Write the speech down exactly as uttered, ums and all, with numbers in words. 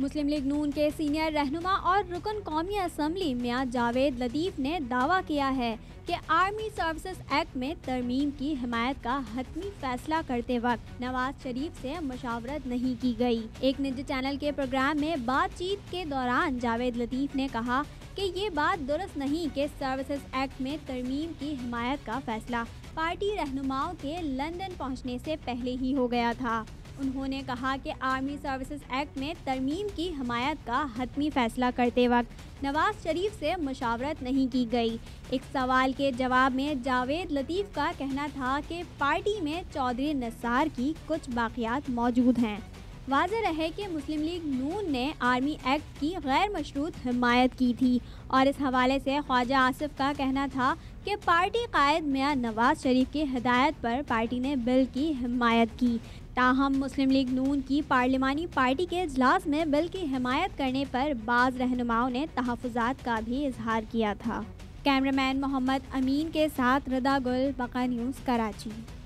مسلم league نون کے senior رہنما اور رکن قومی اسمبلی میاں جاوید لطیف نے دعویٰ کیا ہے کہ آرمی سروسز ایکٹ میں ترمیم کی حمایت کا حتمی فیصلہ کرتے وقت نواز شریف سے مشاورت نہیں کی گئی۔ ایک نجی چینل کے پروگرام میں بات چیت کے دوران جاوید لطیف نے کہا کہ یہ بات درست نہیں کہ سروسز ایکٹ میں ترمیم کی حمایت کا فیصلہ پارٹی رہنماؤں کے لندن پہنچنے سے پہلے ہی ہو گیا تھا۔ انہوں نے کہا کہ آرمی سروسز ایکٹ میں ترمیم کی حمایت کا حتمی فیصلہ کرتے وقت نواز شریف سے مشاورت نہیں کی گئی۔ ایک سوال کے جواب میں جاوید لطیف کا کہنا تھا کہ پارٹی میں چودھری نثار کی کچھ باقیات موجود ہیں۔ واضح رہے کہ مسلم لیگ نون نے آرمی ایکٹ کی غیر مشروط حمایت کی تھی اور اس حوالے سے خواجہ آصف کا کہنا تھا کہ پارٹی قائد میاں نواز شریف کی ہدایت پر پارٹی نے بل کی حمایت کی۔ تاہم مسلم لیگ نون کی پارلیمانی پارٹی کے اجلاس میں بل کی حمایت کرنے پر بعض رہنماؤں نے تحفظات کا بھی اظہار کیا تھا۔ کیمرہ مین محمد امین کے ساتھ ردا گل، بقا نیوز، کراچی۔